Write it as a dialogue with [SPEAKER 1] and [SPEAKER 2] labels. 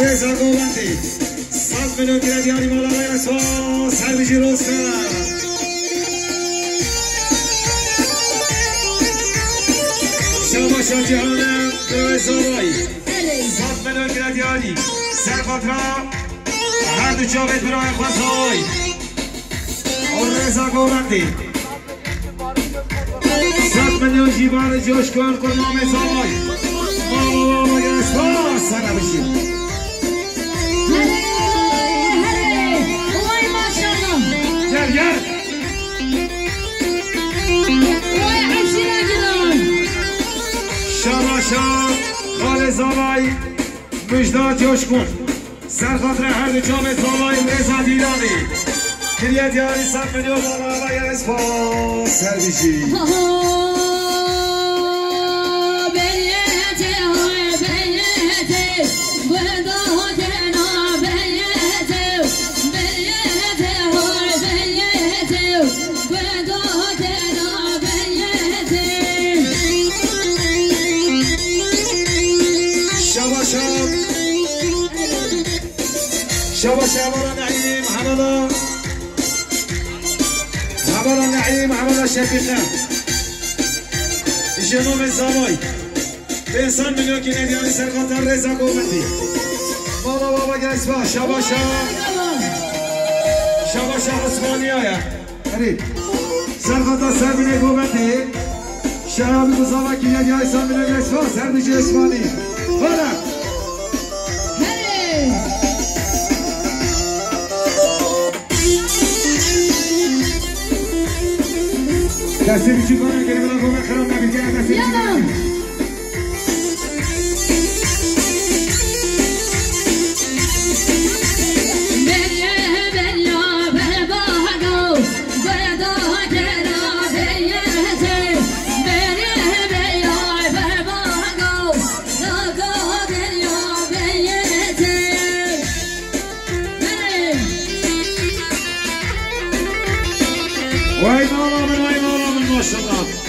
[SPEAKER 1] رضا قومتی 100 میلیون دیاری مال آقای اسفا سربیجی رستم شاباشا جهانم برای زابایی 100 میلیون دیاری سرخاطرا هر دو جاوید برای خوزهای آقای رضا قومتی 100 میلیون جیبان جوش کن نام زابایی آقای اسفا سر بشید گل شاباشا خال زابای مجداد جوشکن سرخاطر هر دو جام زابای رضا دیدانی کلیت یاری 100 میلیون بالا آقای اسفا سر بشید شاباش عبارة نعيم عبارة نعيم عبارة شفيقة جنوب الزواي بإنسان مليون كي ندياني سرقاطر رزا قومتي بابا جاسفا شاباشا عثمانية يا قريب سرقاطر سربيني قومتي شرابي بزاوا كي ندياني سربيني جاسفا سربيجي عثماني هلا دستی بیچی کنم که نمیدن گومه خراب نبیده دستی بیچی کنم وای مالا من ما شاء الله